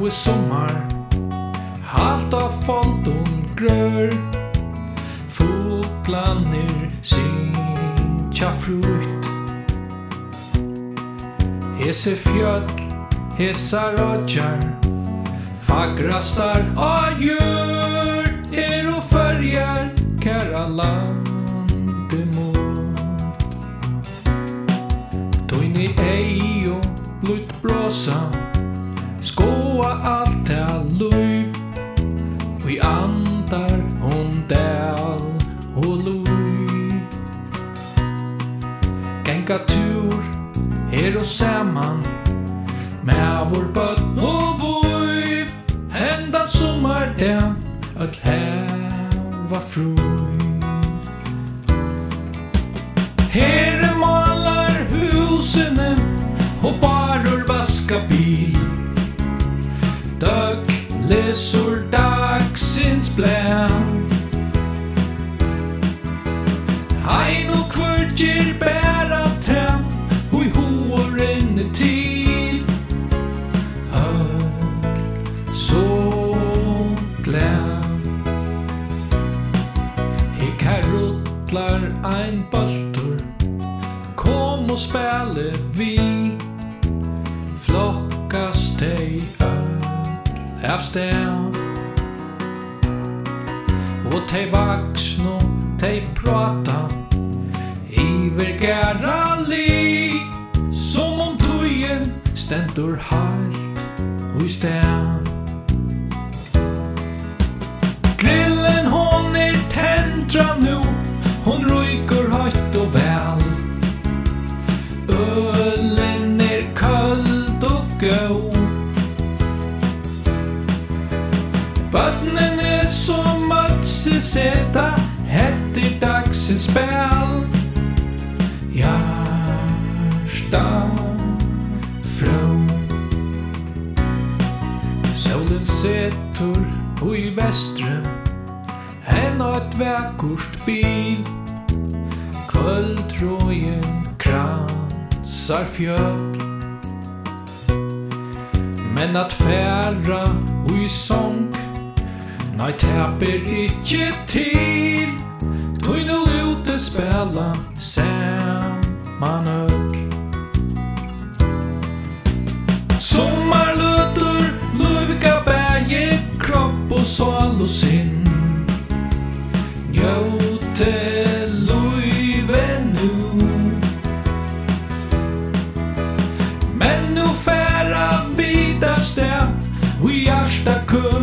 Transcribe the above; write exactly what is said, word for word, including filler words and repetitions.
Nu är sommar, halt av foldon grör, fåglarnir syngja frukt. Hese fjöll, hesa rödjar, fagrastar av jord, er och färger, kära landemot. Toin i ei och blut bråsa, skåa allt till liv, vi andar om dal och luv. Gänga tur, er och samman, med vår bøtt og vøy, enda sommardag, öll heva frøy. Her malar husene, og barur vaska bil. Døgg lesur dagsins blad. Ein og kvørgir bæra tem, og i horen til. Så glad. Hik her ruttlar ein boltur, kom og spæle vi, flokkast tei öll av sted. Og tei vaksno, tei prata, iver gæra li, som om tøyen stendur halt og i sted. Grillen hon er tendra nu, hon ryker høyt og vel. Ölen er köld og gå. Bøtten er så møtse seta, hetter dagsens spel. Hjärsta frå. Solen setur og i vestrum, en og et vekkort bil. Kvöldrojen kransar fjöll, men at færa og i sång, nei taper ikkje til. Tøy nu ute spela saman öll. Sommarløtur, luvga bæge, kropp og sal og sinn. Njóte luive nu. Men nu færa vid av sted, og i hjärsta kör